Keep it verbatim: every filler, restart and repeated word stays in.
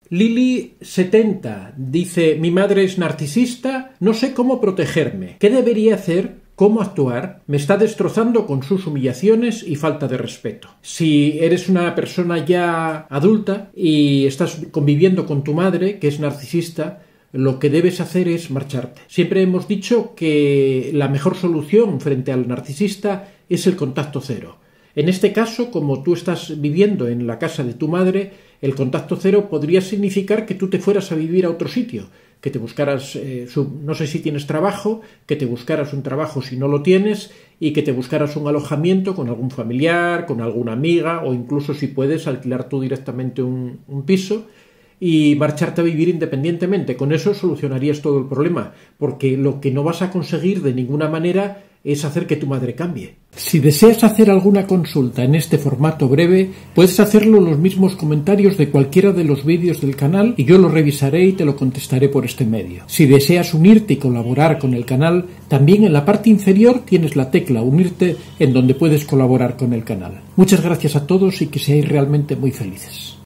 Lili setenta dice: mi madre es narcisista, no sé cómo protegerme. ¿Qué debería hacer? ¿Cómo actuar? Me está destrozando con sus humillaciones y falta de respeto. Si eres una persona ya adulta y estás conviviendo con tu madre, que es narcisista, lo que debes hacer es marcharte. Siempre hemos dicho que la mejor solución frente al narcisista es el contacto cero. En este caso, como tú estás viviendo en la casa de tu madre, el contacto cero podría significar que tú te fueras a vivir a otro sitio, que te buscaras, eh, su, no sé si tienes trabajo, que te buscaras un trabajo si no lo tienes y que te buscaras un alojamiento con algún familiar, con alguna amiga o incluso si puedes alquilar tú directamente un, un piso y marcharte a vivir independientemente. Con eso solucionarías todo el problema, porque lo que no vas a conseguir de ninguna manera es hacer que tu madre cambie. Si deseas hacer alguna consulta en este formato breve, puedes hacerlo en los mismos comentarios de cualquiera de los vídeos del canal y yo lo revisaré y te lo contestaré por este medio. Si deseas unirte y colaborar con el canal, también en la parte inferior tienes la tecla unirte en donde puedes colaborar con el canal. Muchas gracias a todos y que seáis realmente muy felices.